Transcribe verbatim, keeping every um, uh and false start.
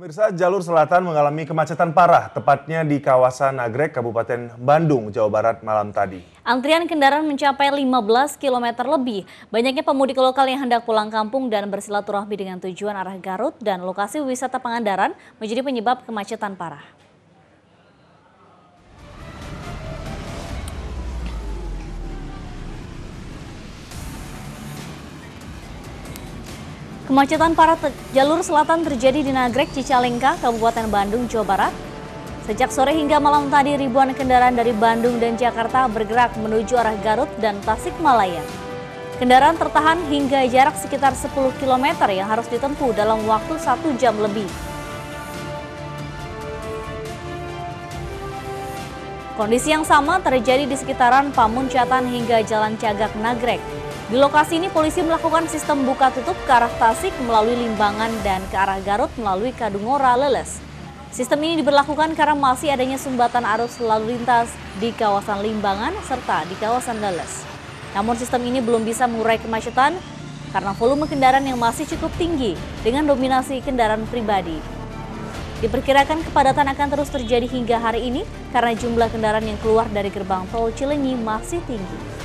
Pemirsa, jalur selatan mengalami kemacetan parah, tepatnya di kawasan Nagrek, Kabupaten Bandung, Jawa Barat malam tadi. Antrian kendaraan mencapai lima belas kilometer lebih. Banyaknya pemudik lokal yang hendak pulang kampung dan bersilaturahmi dengan tujuan arah Garut dan lokasi wisata Pangandaran menjadi penyebab kemacetan parah. Kemacetan parah jalur selatan terjadi di Nagrek, Cicalengka, Kabupaten Bandung, Jawa Barat. Sejak sore hingga malam tadi, ribuan kendaraan dari Bandung dan Jakarta bergerak menuju arah Garut dan Tasikmalaya. Kendaraan tertahan hingga jarak sekitar sepuluh kilometer yang harus ditempuh dalam waktu satu jam lebih. Kondisi yang sama terjadi di sekitaran Pamuncatan hingga Jalan Cagak Nagrek. Di lokasi ini polisi melakukan sistem buka tutup ke arah Tasik melalui Limbangan dan ke arah Garut melalui Kadungora Leles. Sistem ini diberlakukan karena masih adanya sumbatan arus lalu lintas di kawasan Limbangan serta di kawasan Leles. Namun sistem ini belum bisa mengurai kemacetan karena volume kendaraan yang masih cukup tinggi dengan dominasi kendaraan pribadi. Diperkirakan kepadatan akan terus terjadi hingga hari ini karena jumlah kendaraan yang keluar dari gerbang tol Cilenyi masih tinggi.